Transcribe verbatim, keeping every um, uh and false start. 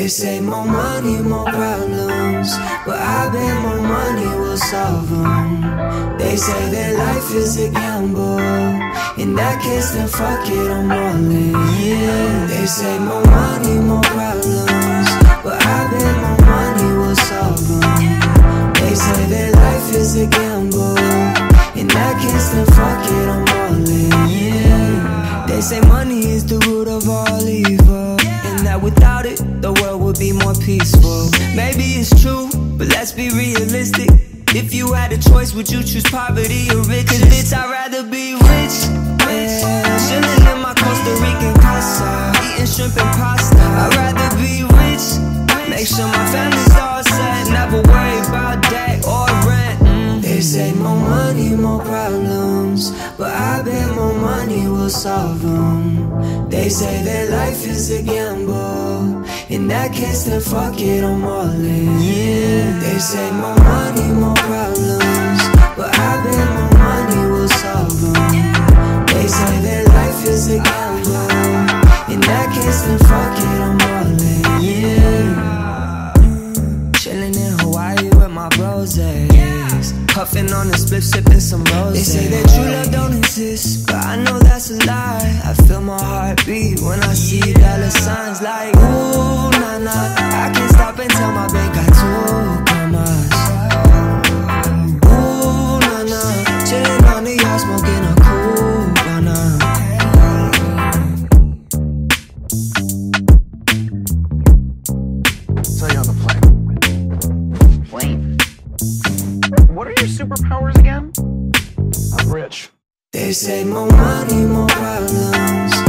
They say more money, more problems, but I bet more money will solve them. They say that life is a gamble, in that case then fuck it, I'm all in. Yeah. They say more money, more problems, but I bet more money will solve them. They say that life is a gamble, in that case then fuck it, I'm all in. Yeah. They say money is the root of all evil, and that without it, the world would be more peaceful. Maybe it's true, but let's be realistic. If you had a choice, would you choose poverty or riches? Cause bitch, I'd rather be rich, yeah. Chillin' in my Costa Rican casa, eating shrimp and pasta. I'd rather be rich, make sure my family's all set, never worry about debt or rent. mm. They say more money, more problems, but I bet more money will solve them. They say that life is a gamble, in that case then fuck it, I'm all in. Yeah. They say more money, more problems, but I bet more money will solve them. They say that life is a gamble, in that case then fuck it, I'm all in. Yeah. Chillin' in Hawaii with my bros, puffin' on the split, sippin' some rose. They say that true love don't exist, but I know that's a lie. I feel my heart beat when I see dollar signs like ooh, nah, nah. I can't stop and tell my bank got two commas. Ooh, nah, nah. Chillin' on the yacht, smoking a cool banana. Tell you on the plane. Plane? What are your superpowers again? I'm rich. They say more money, more problems,